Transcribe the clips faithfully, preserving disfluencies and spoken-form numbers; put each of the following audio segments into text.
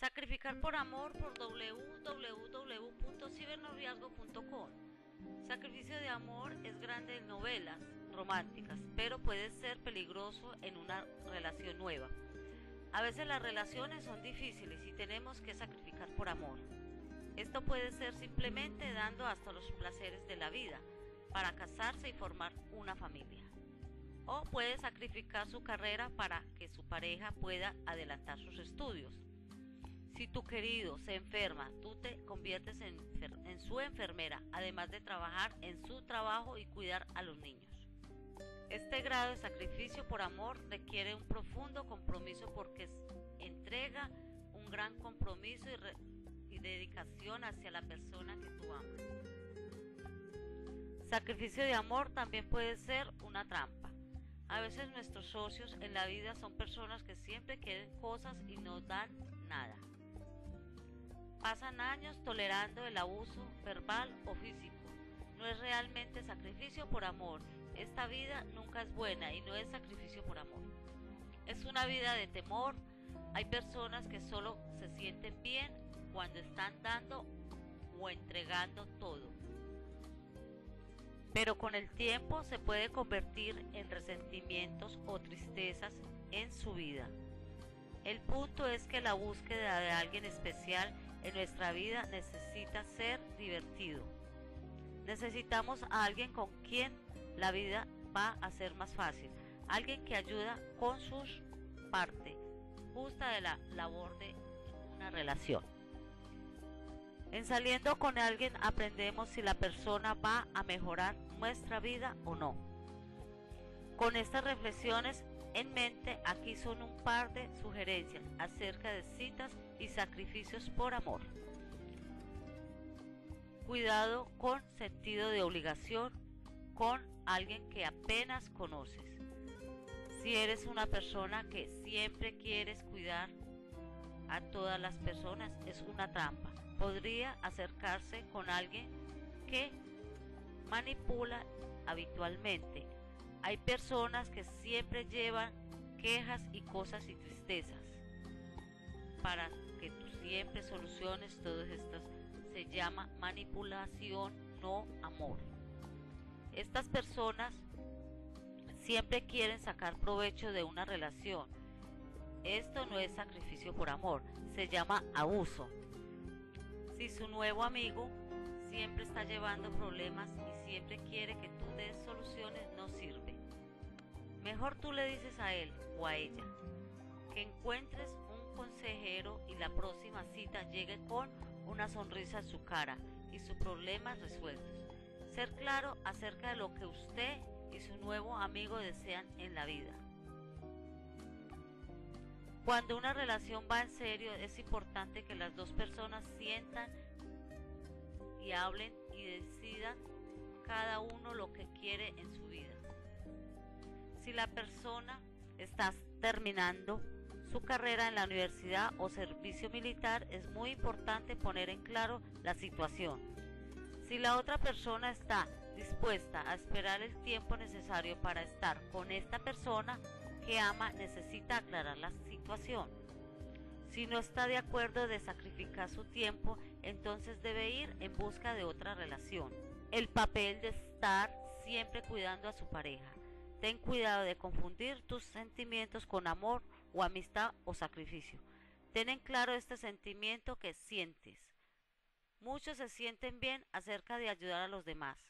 Sacrificar por amor por w w w punto cibernoviazgo punto com. Sacrificio de amor es grande en novelas románticas, pero puede ser peligroso en una relación nueva. A veces las relaciones son difíciles y tenemos que sacrificar por amor. Esto puede ser simplemente dando hasta los placeres de la vida para casarse y formar una familia. O puede sacrificar su carrera para que su pareja pueda adelantar sus estudios. Si tu querido se enferma, tú te conviertes en, en su enfermera, además de trabajar en su trabajo y cuidar a los niños. Este grado de sacrificio por amor requiere un profundo compromiso porque entrega un gran compromiso y, re, y dedicación hacia la persona que tú amas. Sacrificio de amor también puede ser una trampa. A veces nuestros socios en la vida son personas que siempre quieren cosas y no dan nada. Pasan años tolerando el abuso verbal o físico. No es realmente sacrificio por amor. Esta vida nunca es buena y no es sacrificio por amor. Es una vida de temor. Hay personas que solo se sienten bien cuando están dando o entregando todo. Pero con el tiempo se puede convertir en resentimientos o tristezas en su vida. El punto es que la búsqueda de alguien especial en nuestra vida necesita ser divertido. Necesitamos a alguien con quien la vida va a ser más fácil, alguien que ayuda con su parte justa de la labor de una relación. En saliendo con alguien aprendemos si la persona va a mejorar nuestra vida o no. Con estas reflexiones en mente, aquí son un par de sugerencias acerca de citas y sacrificios por amor. Cuidado con sentido de obligación con alguien que apenas conoces. Si eres una persona que siempre quieres cuidar a todas las personas, es una trampa. Podría acercarse con alguien que manipula habitualmente. Hay personas que siempre llevan quejas y cosas y tristezas para que tú siempre soluciones todas estas. Se llama manipulación, no amor. Estas personas siempre quieren sacar provecho de una relación. Esto no es sacrificio por amor, se llama abuso. Si su nuevo amigo siempre está llevando problemas y siempre quiere que tú des soluciones, no sirve. Mejor tú le dices a él o a ella que encuentres un consejero y la próxima cita llegue con una sonrisa en su cara y sus problemas resueltos. Ser claro acerca de lo que usted y su nuevo amigo desean en la vida. Cuando una relación va en serio, es importante que las dos personas sientan y hablen y decidan cada uno lo que quiere en su vida. Si la persona está terminando su carrera en la universidad o servicio militar, es muy importante poner en claro la situación. Si la otra persona está dispuesta a esperar el tiempo necesario para estar con esta persona que ama, necesita aclarar la situación. Si no está de acuerdo de sacrificar su tiempo, entonces debe ir en busca de otra relación. El papel de estar siempre cuidando a su pareja. Ten cuidado de confundir tus sentimientos con amor o amistad o sacrificio. Ten en claro este sentimiento que sientes. Muchos se sienten bien acerca de ayudar a los demás.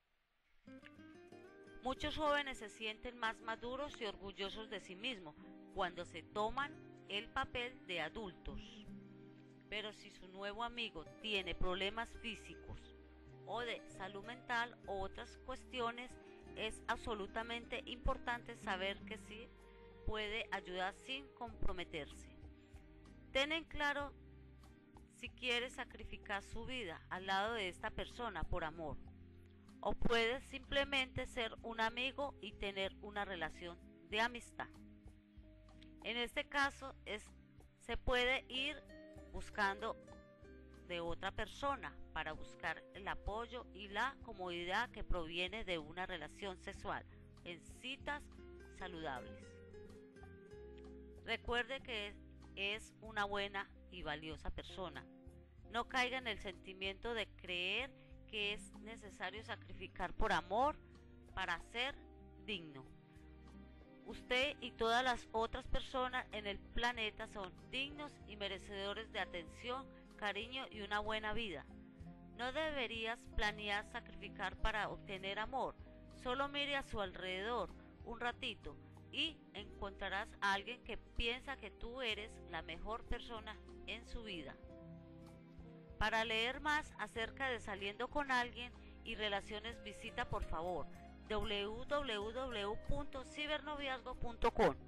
Muchos jóvenes se sienten más maduros y orgullosos de sí mismos cuando se toman el papel de adultos. Pero si su nuevo amigo tiene problemas físicos o de salud mental o otras cuestiones, es absolutamente importante saber que sí puede ayudar sin comprometerse. Ten en claro si quieres sacrificar su vida al lado de esta persona por amor, o puedes simplemente ser un amigo y tener una relación de amistad. En este caso es, se puede ir buscando de otra persona para buscar el apoyo y la comodidad que proviene de una relación sexual en citas saludables. Recuerde que es una buena y valiosa persona. No caiga en el sentimiento de creer que es necesario sacrificar por amor para ser digno. Usted y todas las otras personas en el planeta son dignos y merecedores de atención, cariño y una buena vida. No deberías planear sacrificar para obtener amor. Solo mire a su alrededor un ratito y encontrarás a alguien que piensa que tú eres la mejor persona en su vida. Para leer más acerca de saliendo con alguien y relaciones, visita por favor w w w punto cibernoviazgo punto com.